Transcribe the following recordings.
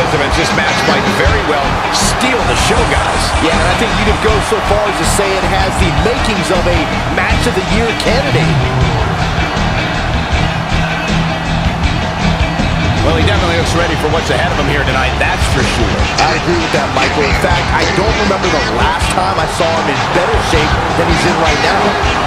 sentiments, this match might very well steal the show, guys. Yeah, and I think you could go so far as to say it has the makings of a Match of the Year candidate. Well, he definitely looks ready for what's ahead of him here tonight, that's for sure. I agree with that, Michael. In fact, I don't remember the last time I saw him in better shape than he's in right now.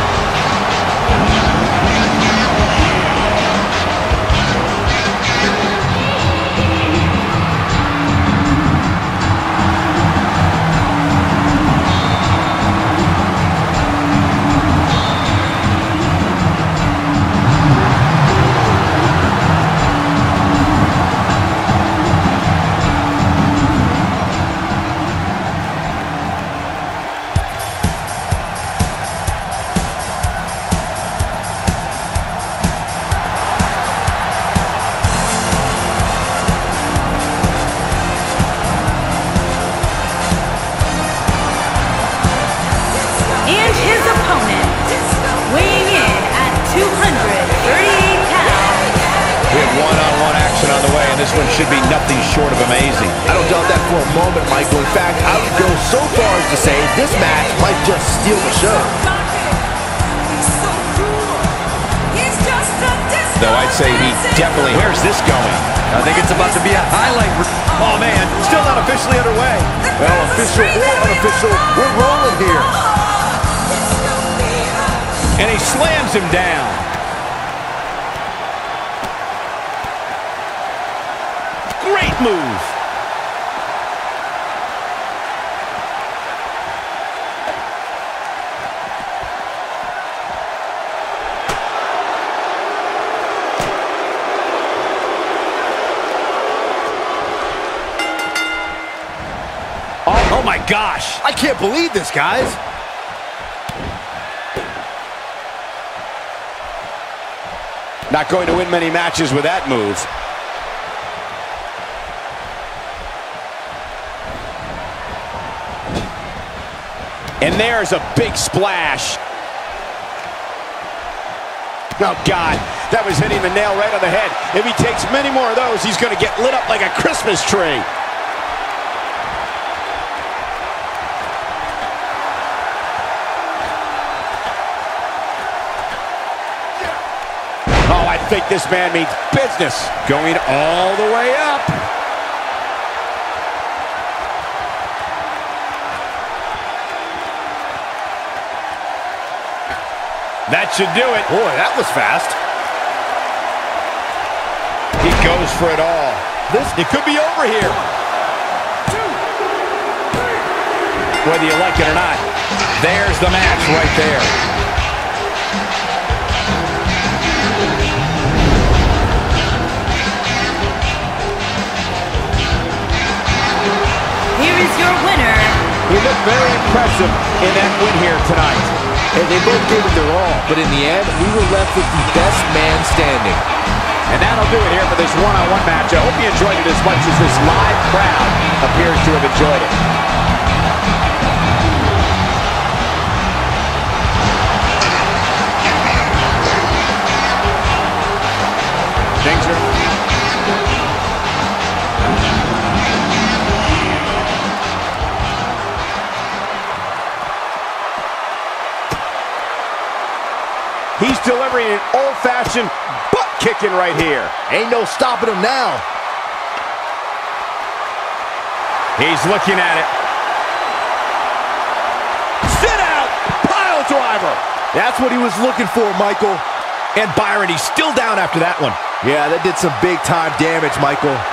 This one should be nothing short of amazing. I don't doubt that for a moment, Michael. In fact, I would go so far as to say this match might just steal the show. Though I'd say he definitely... Where's this going? I think it's about to be a highlight. Oh, man, still not officially underway. Well, official or unofficial, we're rolling here. And he slams him down. Great move. Oh my gosh. I can't believe this, guys. Not going to win many matches with that move. And there's a big splash. Oh, God, that was hitting the nail right on the head. If he takes many more of those, he's going to get lit up like a Christmas tree. Oh, I think this man means business. Going all the way up. That should do it. Boy, that was fast. He goes for it all. It could be over here. 1, 2, 3. Whether you like it or not, there's the match right there. Here is your winner. He looked very impressive in that win here tonight. And they both gave it their all, but in the end, we were left with the best man standing. And that'll do it here for this one-on-one match. I hope you enjoyed it as much as this live crowd appears to have enjoyed it. Things are... He's delivering an old-fashioned butt-kicking right here. Ain't no stopping him now. He's looking at it. Sit out! Pile driver! That's what he was looking for, Michael. And Byron, he's still down after that one. Yeah, that did some big-time damage, Michael.